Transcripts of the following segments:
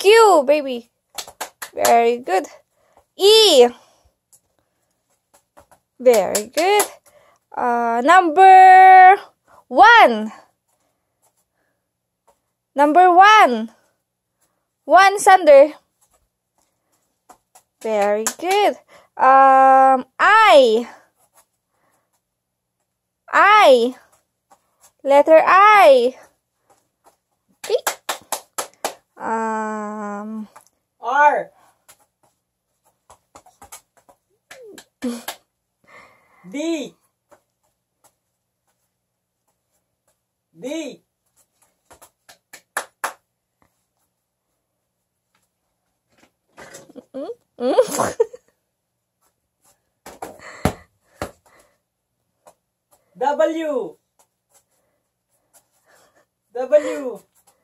Q, baby. Very good. E. Very good. Number 1. Number 1. 1, Sander. Very good. I. I. Letter I. Okay. R. D. D. W. W.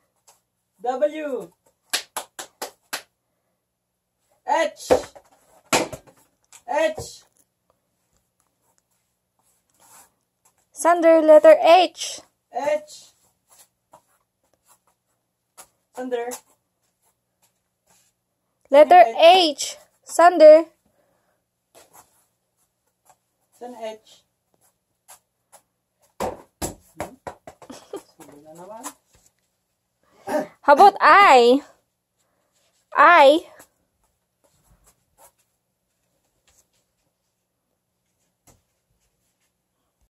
W. H. H. Sander, letter H. H. Sander. Letter H. Sander. San H. How about I? I.